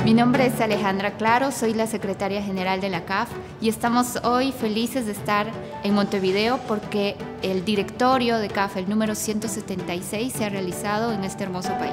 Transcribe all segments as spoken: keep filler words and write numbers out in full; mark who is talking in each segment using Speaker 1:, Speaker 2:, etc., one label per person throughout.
Speaker 1: Mi nombre es Alejandra Claro, soy la secretaria general de la C A F y estamos hoy felices de estar en Montevideo porque el directorio de C A F, el número ciento setenta y seis, se ha realizado en este hermoso país.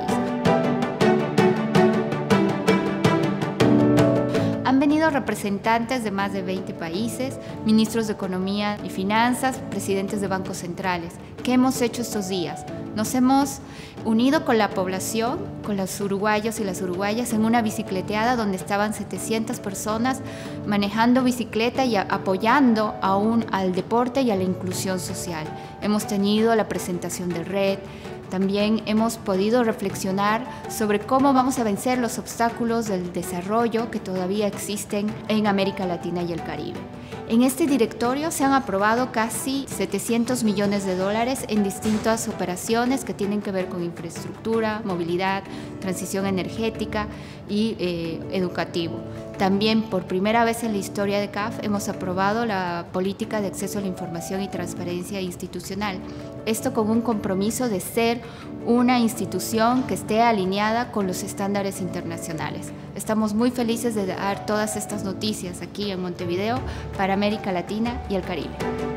Speaker 1: Han venido representantes de más de veinte países, ministros de Economía y Finanzas, presidentes de bancos centrales. ¿Qué hemos hecho estos días? Nos hemos unido con la población, con los uruguayos y las uruguayas, en una bicicleteada donde estaban setecientas personas manejando bicicleta y apoyando aún al deporte y a la inclusión social. Hemos tenido la presentación de Red. También hemos podido reflexionar sobre cómo vamos a vencer los obstáculos del desarrollo que todavía existen en América Latina y el Caribe. En este directorio se han aprobado casi setecientos millones de dólares en distintas operaciones que tienen que ver con infraestructura, movilidad, transición energética y eh, educativo. También, por primera vez en la historia de C A F, hemos aprobado la política de acceso a la información y transparencia institucional. Esto con un compromiso de ser una institución que esté alineada con los estándares internacionales. Estamos muy felices de dar todas estas noticias aquí en Montevideo para América Latina y el Caribe.